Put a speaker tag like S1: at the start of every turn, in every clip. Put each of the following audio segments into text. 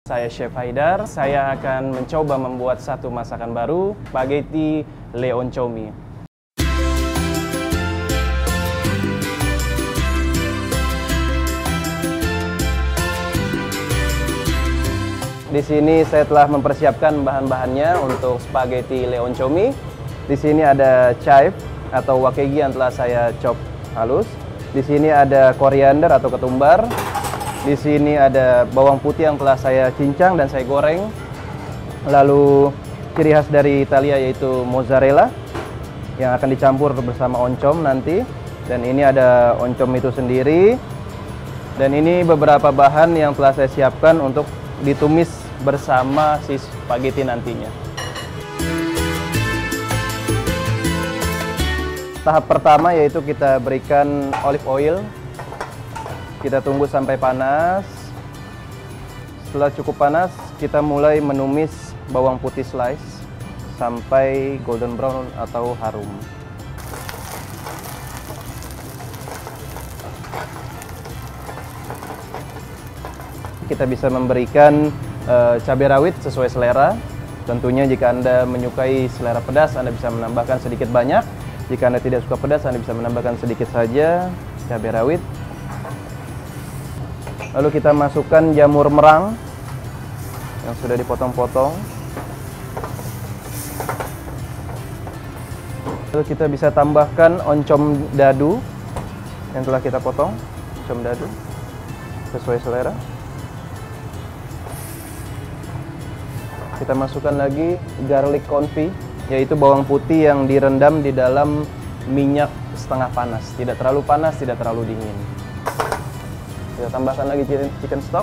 S1: Saya Chef Haidar, saya akan mencoba membuat satu masakan baru, spaghetti leoncomi. Di sini saya telah mempersiapkan bahan-bahannya untuk spaghetti leoncomi. Di sini ada chive atau wakegi yang telah saya chop halus. Di sini ada koriander atau ketumbar. Di sini ada bawang putih yang telah saya cincang dan saya goreng. Lalu ciri khas dari Italia yaitu mozzarella yang akan dicampur bersama oncom nanti. Dan ini ada oncom itu sendiri. Dan ini beberapa bahan yang telah saya siapkan untuk ditumis bersama si spaghetti nantinya. Tahap pertama yaitu kita berikan olive oil. Kita tunggu sampai panas. Setelah cukup panas, kita mulai menumis bawang putih slice sampai golden brown atau harum. Kita bisa memberikan cabai rawit sesuai selera. Tentunya jika Anda menyukai selera pedas, Anda bisa menambahkan sedikit banyak. Jika Anda tidak suka pedas, Anda bisa menambahkan sedikit saja cabai rawit. Lalu kita masukkan jamur merang yang sudah dipotong-potong. Lalu kita bisa tambahkan oncom dadu yang telah kita potong, oncom dadu sesuai selera. Kita masukkan lagi garlic confit, yaitu bawang putih yang direndam di dalam minyak setengah panas. Tidak terlalu panas, tidak terlalu dingin. Kita tambahkan lagi chicken stock.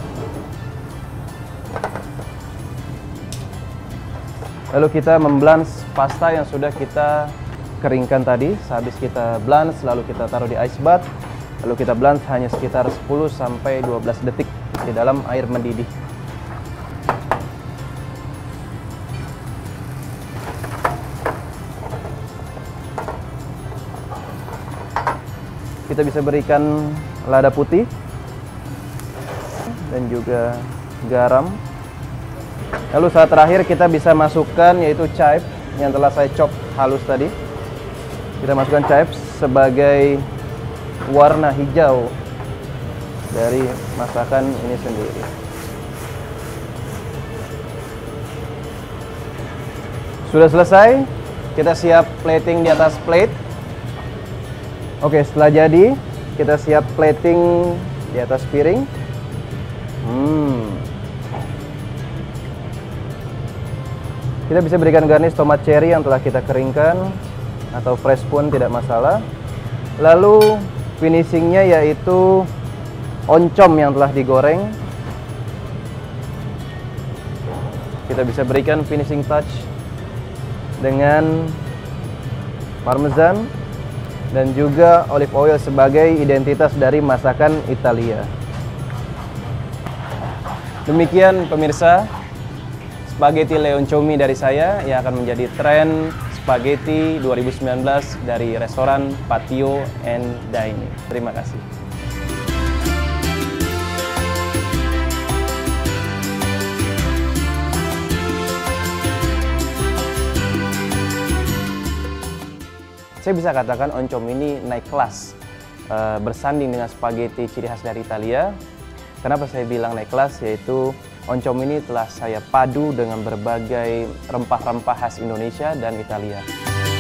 S1: Lalu kita memblans pasta yang sudah kita keringkan tadi. Sehabis kita blans, lalu kita taruh di ice bath. Lalu kita blans hanya sekitar 10-12 detik di dalam air mendidih. Kita bisa berikan lada putih dan juga garam. Lalu saat terakhir kita bisa masukkan yaitu chive yang telah saya chop halus tadi. Kita masukkan chive sebagai warna hijau dari masakan ini sendiri. Sudah selesai, kita siap plating di atas plate. Oke, setelah jadi, kita siap plating di atas piring. Kita bisa berikan garnish tomat cherry yang telah kita keringkan, atau fresh pun tidak masalah. Lalu finishingnya yaitu oncom yang telah digoreng. Kita bisa berikan finishing touch dengan parmesan dan juga olive oil sebagai identitas dari masakan Italia. Demikian pemirsa, spaghetti leoncomi dari saya yang akan menjadi tren spaghetti 2019 dari restoran Patio and Dining. Terima kasih. Saya bisa katakan oncom ini naik kelas, bersanding dengan spaghetti ciri khas dari Italia. Kenapa saya bilang naik kelas? Yaitu oncom ini telah saya padu dengan berbagai rempah-rempah khas Indonesia dan Italia.